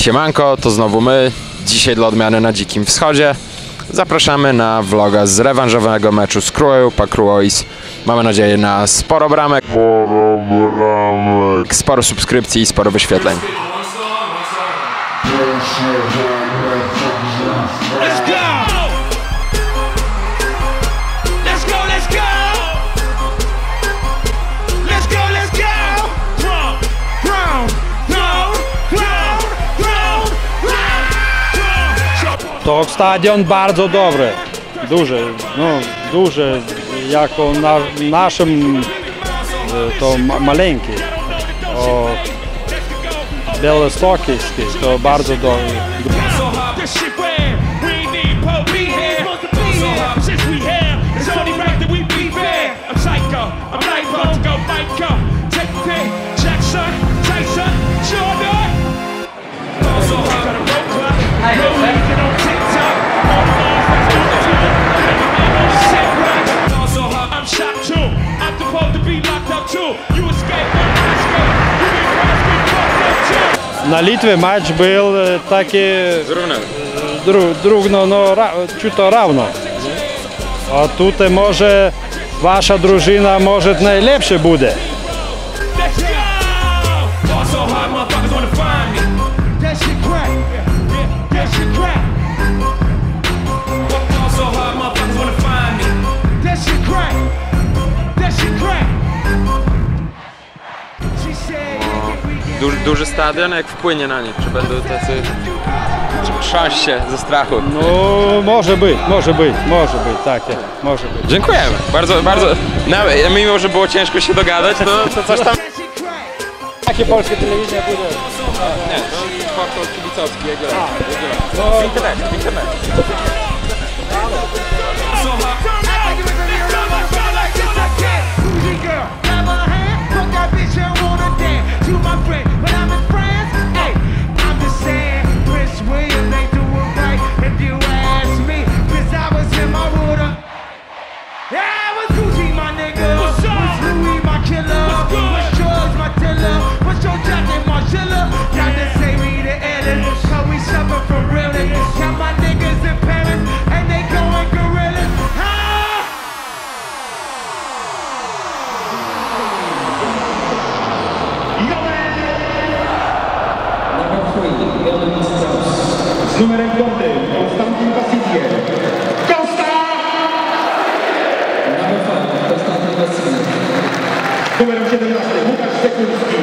Siemanko, to znowu my. Dzisiaj dla odmiany na Dzikim Wschodzie. Zapraszamy na vloga z rewanżowego meczu z Crewe Cruois. Mamy nadzieję na sporo bramek, sporo subskrypcji i sporo wyświetleń. To stadion bardzo dobry, duży, jako naszym to maleńki, białostocki, to bardzo dobry. Na Litwie mecz był taki ciut równo. A tutaj może wasza drużyna może najlepsza będzie. Duży stadion, jak wpłynie na nich, czy będą tacy, czy trząść się ze strachu? No, może być, takie, może być. Dziękujemy, bardzo, no, mimo że było ciężko się dogadać, to coś tam... Jakie polskie telewizja będzie? Nie, to portal kibicowski, jak gra. W internecie. Z numerem 5 Konstantin Wasiliew. Kosta! Z numerem 17 Łukasz Sekulski.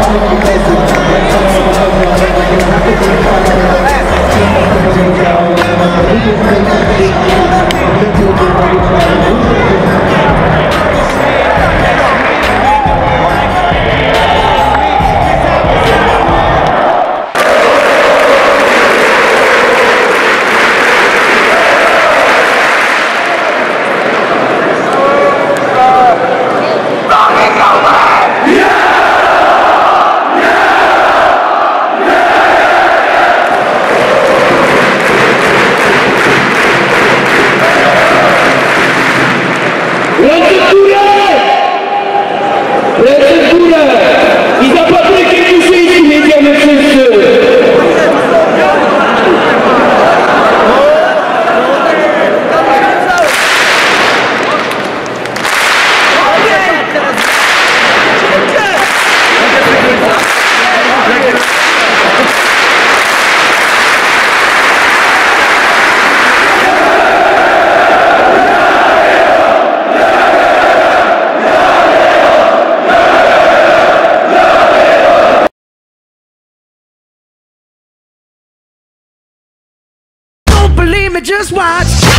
Ręce w górę! I za Patrykiem Kuszyńskim jedziemy wszyscy! Believe me, just watch.